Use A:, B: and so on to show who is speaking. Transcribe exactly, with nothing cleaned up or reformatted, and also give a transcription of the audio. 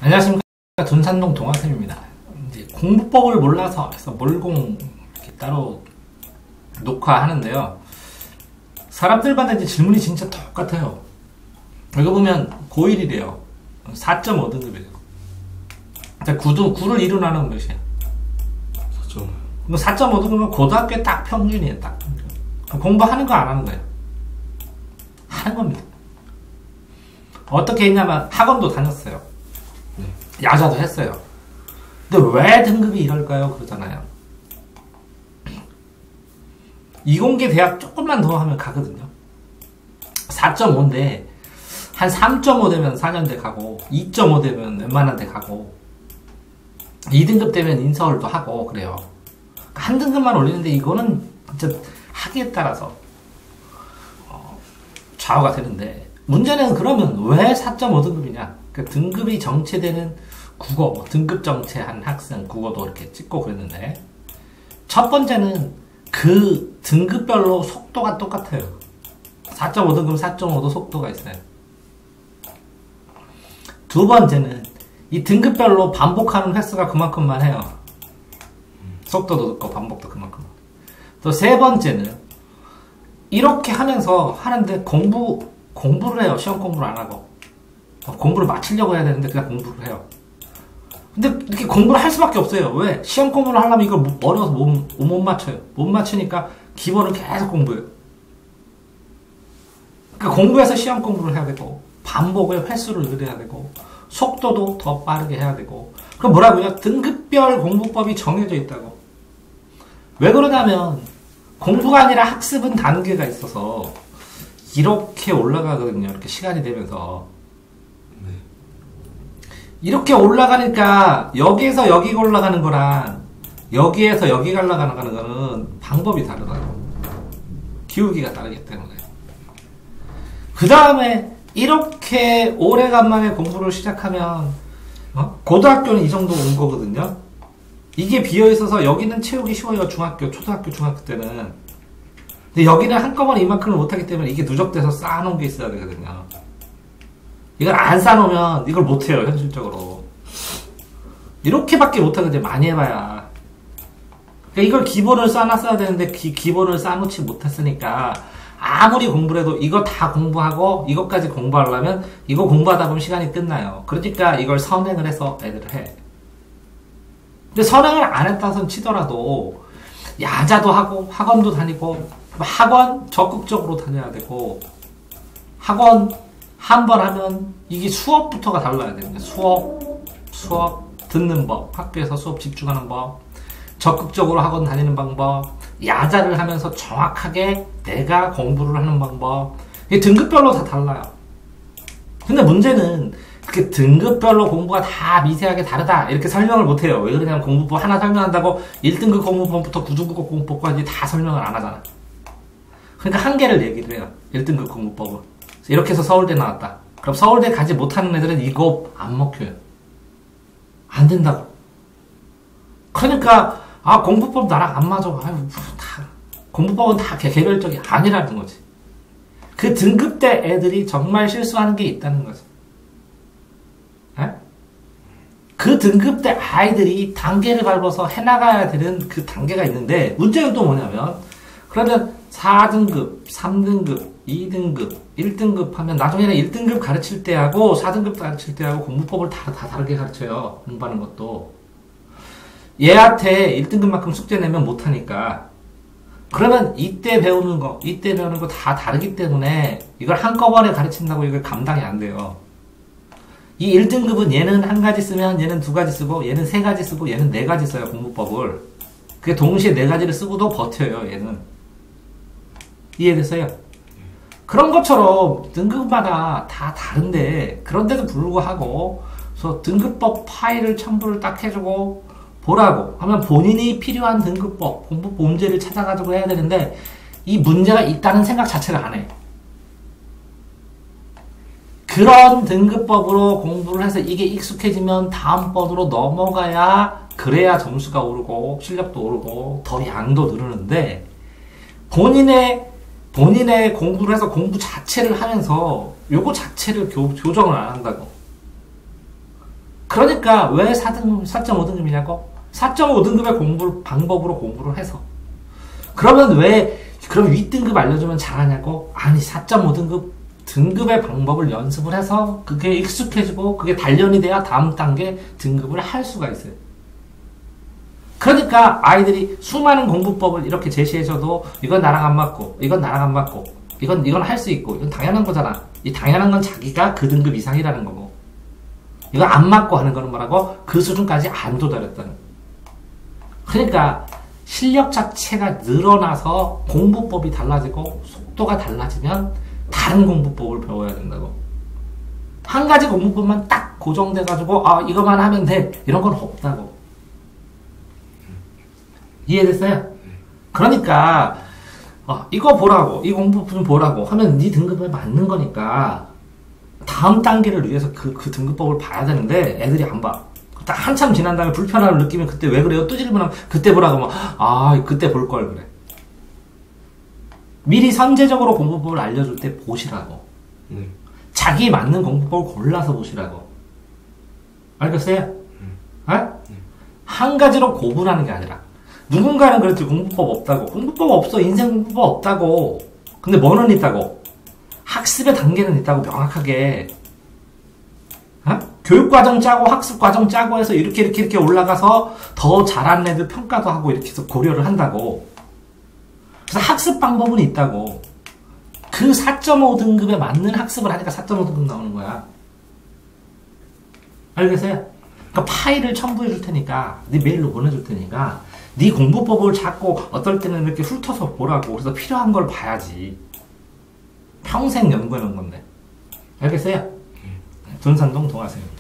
A: 안녕하십니까. 둔산동 동학생입니다. 이제 공부법을 몰라서 해서 몰공 이렇게 따로 녹화하는데요. 사람들마다 이제 질문이 진짜 똑같아요. 이거 보면 고일이래요. 사 점 오 등급이래요. 구도, 구를 이루 나누면 몇이야?
B: 사 점 오.
A: 사 점 오 등급은 고등학교에 딱 평균이에요. 딱 평균. 공부하는 거 안 하는 거예요. 하는 겁니다. 어떻게 했냐면 학원도 다녔어요.
B: 네.
A: 야자도 했어요. 근데 왜 등급이 이럴까요? 그러잖아요. 이공계 대학 조금만 더 하면 가거든요. 사 점 오인데 한 삼 점 오 되면 사 년대 가고 이 점 오 되면 웬만한 데 가고 이 등급 되면 인서울도 하고 그래요. 한 등급만 올리는데 이거는 진짜 학위에 따라서 어, 좌우가 되는데 문제는 그러면 왜 사 점 오 등급이냐? 그 등급이 정체되는 국어, 뭐 등급 정체한 학생 국어도 이렇게 찍고 그랬는데 첫 번째는 그 등급별로 속도가 똑같아요. 사 점 오 등급 사 점 오도 속도가 있어요. 두 번째는 이 등급별로 반복하는 횟수가 그만큼만 해요. 속도도 높고 반복도 그만큼. 또 세 번째는 이렇게 하면서 하는데 공부 공부를 해요. 시험 공부를 안 하고 공부를 마치려고 해야 되는데 그냥 공부를 해요. 근데 이렇게 공부를 할 수밖에 없어요. 왜? 시험 공부를 하려면 이걸 어려워서 못, 못 맞춰요. 못 맞추니까 기본을 계속 공부해요. 그러니까 공부해서 시험 공부를 해야 되고 반복의 횟수를 늘려야 되고 속도도 더 빠르게 해야 되고 그럼 뭐라고요? 등급별 공부법이 정해져 있다고. 왜 그러냐면 공부가 아니라 학습은 단계가 있어서 이렇게 올라가거든요. 이렇게 시간이 되면서
B: 네.
A: 이렇게 올라가니까 여기에서 여기가 올라가는 거랑 여기에서 여기가 올라가는 거는 방법이 다르다고. 기울기가 다르기 때문에. 그 다음에 이렇게 오래간만에 공부를 시작하면 어? 고등학교는 이 정도 온 거거든요. 이게 비어있어서 여기는 채우기 쉬워요. 중학교, 초등학교, 중학교 때는. 근데 여기는 한꺼번에 이만큼을 못하기 때문에 이게 누적돼서 쌓아놓은 게 있어야 되거든요. 이걸 안 쌓아놓으면 이걸 못해요. 현실적으로. 이렇게밖에 못하거든요. 많이 해봐야. 그러니까 이걸 기본을 쌓아놨어야 되는데 기, 기본을 쌓아놓지 못했으니까 아무리 공부를 해도 이거 다 공부하고 이것까지 공부하려면 이거 공부하다 보면 시간이 끝나요. 그러니까 이걸 선행을 해서 애들을 해. 근데 선행을 안 했다선 치더라도 야자도 하고 학원도 다니고 학원 적극적으로 다녀야 되고 학원 한 번 하면 이게 수업부터가 달라야 되는데 수업, 수업 듣는 법, 학교에서 수업 집중하는 법, 적극적으로 학원 다니는 방법, 야자를 하면서 정확하게 내가 공부를 하는 방법. 이게 등급별로 다 달라요. 근데 문제는 그렇게 등급별로 공부가 다 미세하게 다르다 이렇게 설명을 못해요. 왜 그러냐면 공부법 하나 설명한다고 일 등급 공부법부터 구 등급 공부법까지 다 설명을 안 하잖아. 그러니까 한계를 얘기를 해요. 일 등급 공부법은. 이렇게 해서 서울대 나왔다. 그럼 서울대 가지 못하는 애들은 이거 안 먹혀요. 안 된다고. 그러니까 아 공부법 나랑 안 맞아. 아유, 다 공부법은 다 개별적이 아니라는 거지. 그 등급대 애들이 정말 실수하는 게 있다는 거지. 에? 그 등급대 아이들이 단계를 밟아서 해나가야 되는 그 단계가 있는데 문제는 또 뭐냐면 그러면 사 등급, 삼 등급, 이 등급, 일 등급 하면 나중에는 일 등급 가르칠 때하고 사 등급 가르칠 때하고 공부법을 다, 다 다르게 가르쳐요. 공부하는 것도. 얘한테 일 등급만큼 숙제 내면 못하니까. 그러면 이때 배우는 거, 이때 배우는 거 다 다르기 때문에 이걸 한꺼번에 가르친다고 이걸 감당이 안 돼요. 이 일 등급은 얘는 한 가지 쓰면 얘는 두 가지 쓰고 얘는 세 가지 쓰고 얘는 네 가지 써요. 공부법을. 그게 동시에 네 가지를 쓰고도 버텨요. 얘는. 이해됐어요? 그런 것처럼 등급마다 다 다른데 그런데도 불구하고 그래서 등급법 파일을 첨부를 딱 해주고 보라고 하면 본인이 필요한 등급법, 공부법 문제를 찾아가지고 해야 되는데 이 문제가 있다는 생각 자체를 안 해. 그런 등급법으로 공부를 해서 이게 익숙해지면 다음번으로 넘어가야 그래야 점수가 오르고 실력도 오르고 더 양도 늘는데 본인의 본인의 공부를 해서 공부 자체를 하면서 요거 자체를 교, 교정을 안 한다고. 그러니까 왜 사 등, 사 점 오 등급이냐고? 사 점 오 등급의 공부 방법으로 공부를 해서. 그러면 왜 그럼 윗등급 알려주면 잘하냐고? 아니 사 점 오 등급 등급의 방법을 연습을 해서 그게 익숙해지고 그게 단련이 돼야 다음 단계 등급을 할 수가 있어요. 그러니까 아이들이 수많은 공부법을 이렇게 제시해줘도 이건 나랑 안 맞고 이건 나랑 안 맞고 이건 이건 할 수 있고 이건 당연한 거잖아. 이 당연한 건 자기가 그 등급 이상이라는 거고 이거 안 맞고 하는 거는 뭐라고? 그 수준까지 안 도달했다는. 그러니까 실력 자체가 늘어나서 공부법이 달라지고 속도가 달라지면 다른 공부법을 배워야 된다고. 한 가지 공부법만 딱 고정돼가지고 아 이거만 하면 돼 이런 건 없다고. 이해됐어요? 그러니까 어, 이거 보라고 이 공부법 좀 보라고 하면 네 등급에 맞는 거니까 다음 단계를 위해서 그, 그 등급법을 봐야 되는데 애들이 안 봐. 딱 한참 지난 다음에 불편함을 느끼면 그때 왜 그래요? 또 질문하면 그때 보라고 막 아 그때 볼 걸 그래. 미리 선제적으로 공부법을 알려줄 때 보시라고.
B: 네.
A: 자기 맞는 공부법을 골라서 보시라고. 알겠어요?
B: 음.
A: 어?
B: 네.
A: 한 가지로 고분하는 게 아니라 누군가는 그랬지 공부법 없다고. 공부법 없어. 인생 공부법 없다고. 근데 뭐는 있다고? 학습의 단계는 있다고 명확하게. 어? 교육과정 짜고 학습과정 짜고 해서 이렇게 이렇게 이렇게 올라가서 더 잘하는 애들 평가도 하고 이렇게 해서 고려를 한다고. 그래서 학습 방법은 있다고. 그 사 점 오 등급에 맞는 학습을 하니까 사 점 오 등급 나오는 거야. 알겠어요? 그러니까 파일을 첨부해 줄 테니까 네 메일로 보내줄 테니까 네 공부법을 찾고 어떨 때는 이렇게 훑어서 보라고. 그래서 필요한 걸 봐야지. 평생 연구해 놓은 건데. 알겠어요? 돈산동 동아세요.